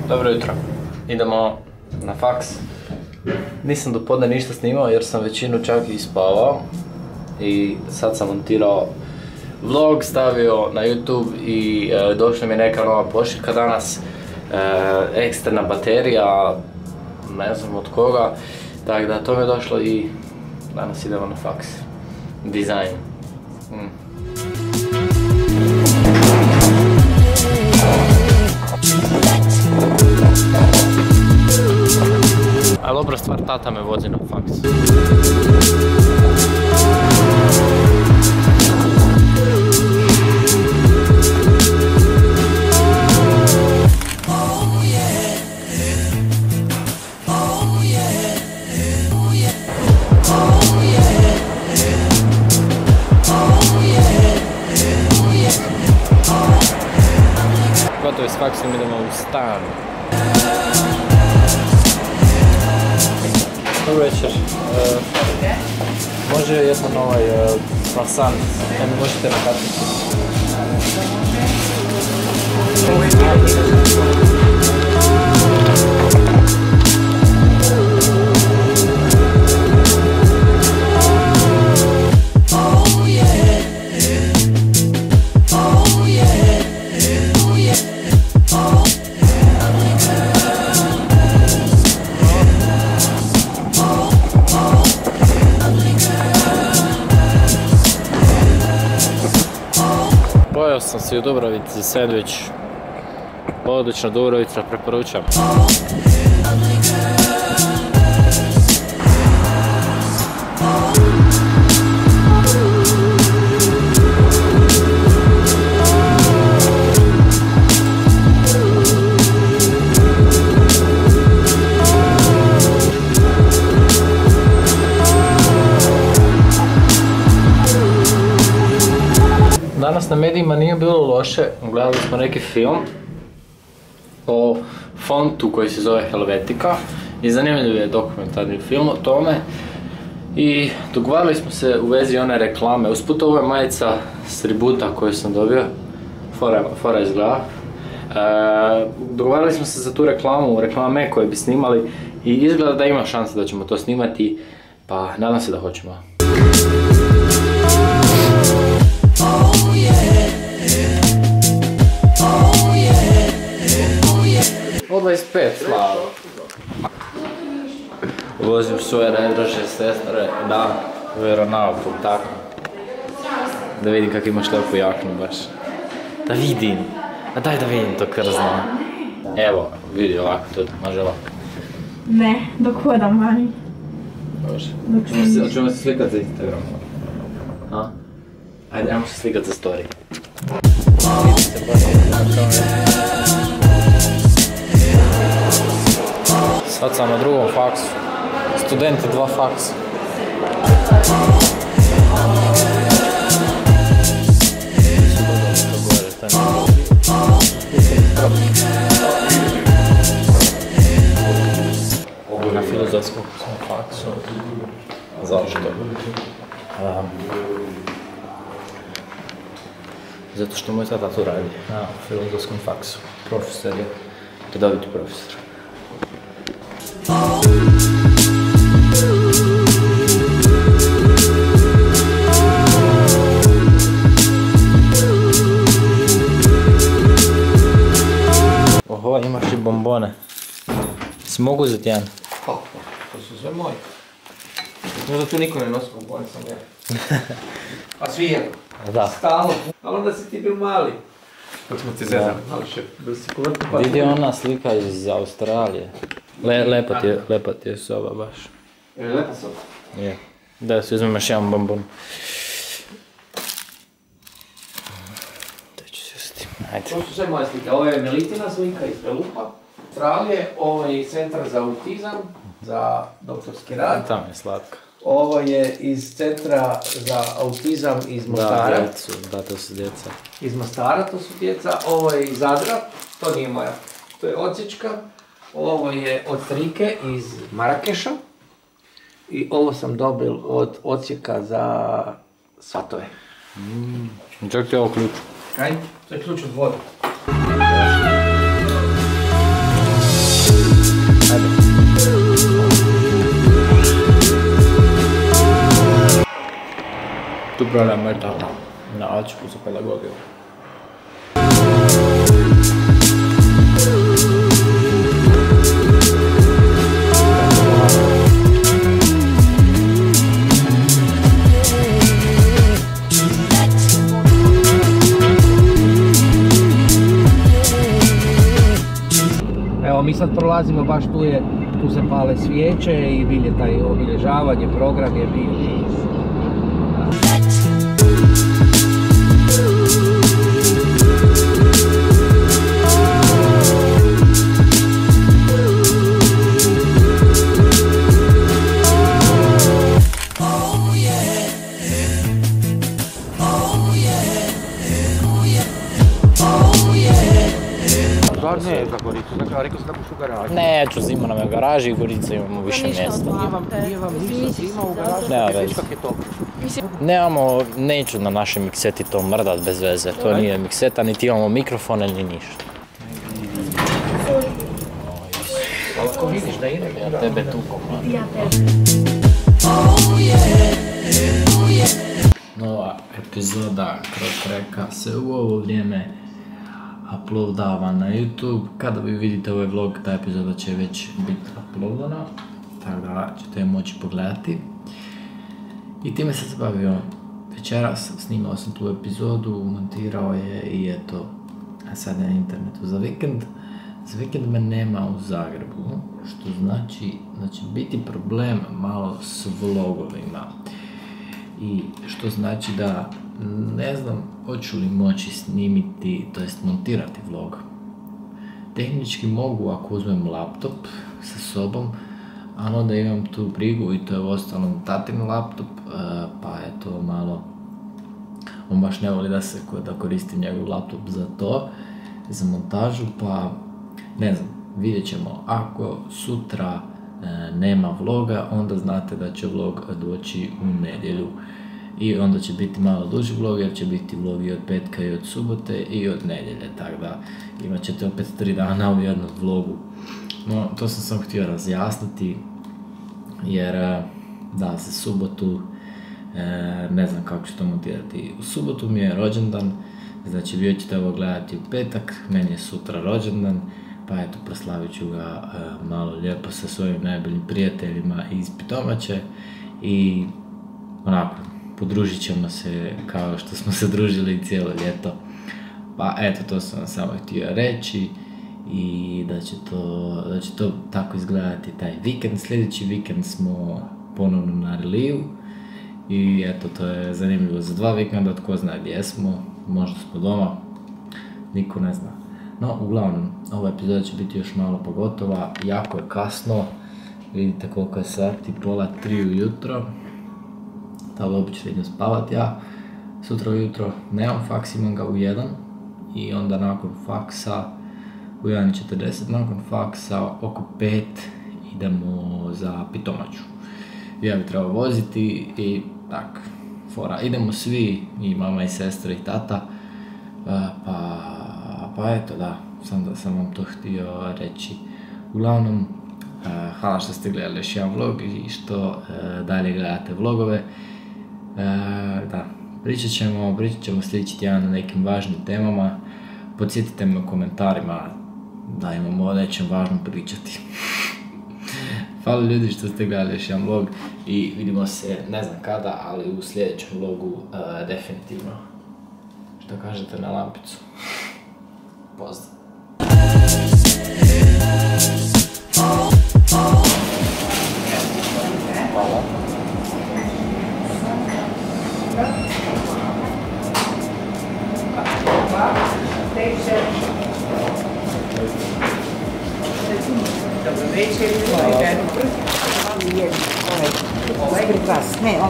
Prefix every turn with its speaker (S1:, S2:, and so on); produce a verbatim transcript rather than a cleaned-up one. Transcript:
S1: Dobro jutro. Idemo na faks. Nisam do podne ništa snimao jer sam većinu čak i spavao. I sad sam montirao vlog, stavio na YouTube i e, došla mi je neka nova pošiljka danas. E, eksterna baterija, ne znam od koga. Tako da to mi je došlo i danas idemo na faks. Dizajn. Mm. Ali dobra stvar, tata me vozi na faks. Gotovo je s faksom, idemo u stan. Dobro večer. E, može jedan ovaj e, croissant, ne mi možete na karticu. Pojeo sam si u Dubrovici sandvič, odlična Dubrovica, preporučam. Danas na medijima nije bilo loše, gledali smo neki film o fontu koji se zove Helvetica i zanimljiv je dokumentarni film o tome i dogovarali smo se u vezi one reklame. Usput ovo je majica s tributa koju sam dobio, fora, fora izgleda. E, dogovarali smo se za tu reklamu, reklame koje bi snimali i izgleda da ima šanse da ćemo to snimati, pa nadam se da hoćemo. O dvadeset pet, slavo. Vozim svoje najdraže sestre, da, veronaukom, tako. Da vidim kak imaš lepu jaknu baš. Da vidim, a daj da vidim to krzno. Evo, vidi ovako, to može ovako.
S2: Ne, dok hodam vani.
S1: Može.
S2: Dok
S1: Hoćemo se slikat za Instagram. A? Ajde, ajmo se slikat za story. Vidite, baš je na kameru. Sad sam na drugom faksu. Studenti dva faksa. Na filozofskom faksu. Zašto? Um, zato što moj tata tu radi. Na filozofskom faksu. Profesor je. Redoviti profesor. Oho, imaš i bombone. Si mogu uzeti jedan?
S3: Kako? To su sve moji. Možda tu niko ne nosi bombone, sam ja. A svi jedno?
S1: Da.
S3: Stalno. Ali onda si ti bil mali. Kako smo ti zezali, ali še bil si povrtno pa...
S1: Vidi ona slika iz Australije. Le, lepa, ti je, lepa ti je soba baš.
S3: Je li lepa soba?
S1: Je. Da si uzmem još jedan bombon. Da ću se s tim, ajde.
S3: To su sve moje slike. Ovo je Melitina slika iz Belupa. Australije, ovo je centar za autizam, za doktorski rad.
S1: Tamo je slatka.
S3: Ovo je iz centra za autizam iz Mostara.
S1: Da, djecu, da, to su djeca.
S3: Iz Mostara, to su djeca. Ovo je iz Zadra, to nije moja. To je odsječka. Ovo je od Trike iz Marakeša. I ovo sam dobil od odsjeka za svatove.
S1: Mm. Čak ti je ovo ključ.
S3: Kaj? To je ključ od vode.
S1: Ajde. Tu program je tamo. Na očku za pedagogiju.
S3: Evo mi sad prolazimo, baš tu je, tu se pale svijeće i bilje taj obilježavanje, program je bio.
S4: Ne, za Goricu, dakle, rekao sam da buš u garaži.
S1: Neću, zima nam je u garaži i u Gorici imamo više mjesta.
S4: Nije vam, nije vam ništa zima u garaži,
S1: Nema
S4: već
S1: veze.
S4: kak je to.
S1: Nemamo, neću na našoj mikseti to mrdat bez veze, to nije mikseta, niti imamo mikrofone, ni ništa.
S3: Ako vidiš da ide,
S1: Ja tebe tu komad.
S2: Ja tebe.
S1: Nova epizoda Krotreka se u ovo vrijeme uploadava na YouTube. Kada vi vidite ovaj vlog, ta epizoda će već biti uploadana, tako da ćete je moći pogledati. I time sam se bavio večeras, snimao sam tu epizodu, montirao je i eto, a sad je na internetu za vikend. Za vikend me nema u Zagrebu, što znači da će biti problem malo s vlogovima. I što znači da ne znam hoću li moći snimiti, to jest montirati vlog. Tehnički mogu ako uzmem laptop sa sobom, ali onda imam tu brigu i to je uostalom tatin laptop, pa je to malo, on baš ne voli da se da koristim njegov laptop za to, za montažu, pa ne znam, vidjet ćemo. Ako sutra e, nema vloga, onda znate da će vlog doći u nedjelju. I onda će biti malo duži vlog, jer će biti vlog i od petka i od subote i od nedjelje, tako da imat ćete opet tri dana u jednom vlogu. No, to sam samo htio razjasniti, jer da, za subotu e, ne znam kako ću to montirati. U subotu mi je rođendan, znači vi ćete ovo gledati u petak, meni je sutra rođendan, pa eto, proslavit ću ga e, malo lijepo sa svojim najboljim prijateljima iz Pitomače i onako, podružit ćemo se kao što smo se družili cijelo ljeto. Pa eto, to sam vam samo htio reći i da će to, da će to tako izgledati taj vikend. Sljedeći vikend smo ponovno na reliju i eto, to je zanimljivo za dva vikenda, tko zna gdje smo, možda smo doma, niko ne zna. No, uglavnom, ova epizoda će biti još malo pogotova, jako je kasno, vidite koliko je sati, pola tri ujutro. Tada obično idem spavat ja, sutra ujutro nemam faks, imam ga u jedan i onda nakon faksa u jedan četrdeset, nakon faksa oko pet idemo za Pitomaču. Ja bi trebao voziti i tak, fora, idemo svi, i mama i sestra i tata, pa, pa eto da, sam da sam vam to htio reći. Uglavnom, hvala što ste gledali još jedan vlog i što dalje gledate vlogove. E, da, pričat ćemo, pričat ćemo sljedeći tjedan na nekim važnim temama. Podsjetite me u komentarima da imamo o nečem važnom pričati. Hvala ljudi što ste gledali još jedan vlog i vidimo se ne znam kada, ali u sljedećem vlogu e, definitivno. Što kažete na lampicu? Pozdrav! Hvala.
S5: Dobro večer, ovaj dan. Ovaj, ovaj, ovaj,